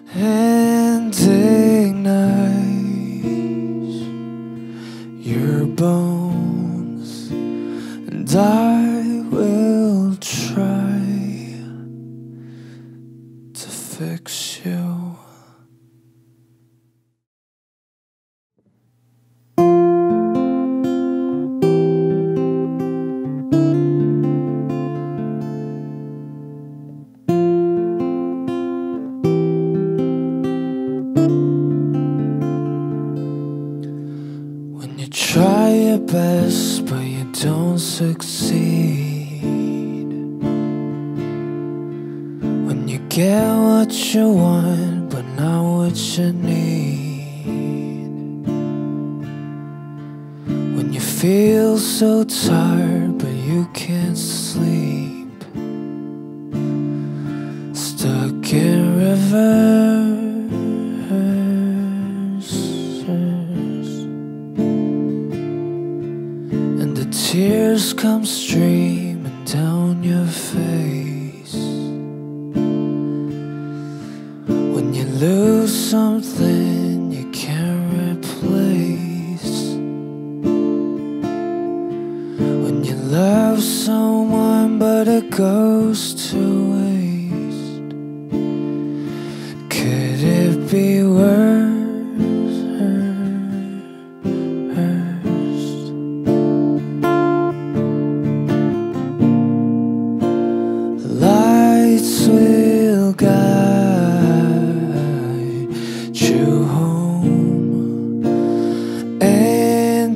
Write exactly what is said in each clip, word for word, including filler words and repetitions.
and ignite your bones, and I will try to fix you. When you try your best but you don't succeed, when you get what you want but not what you need, when you feel so tired but you can't sleep, stuck in reverse, and the tears come streaming down your face. When you lose something you can't replace, when you love someone but it goes to waste, could it be worse? Lights will guide you home and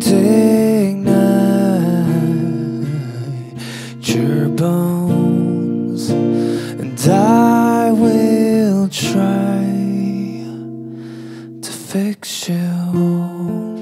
ignite your bones, and I will try to fix you.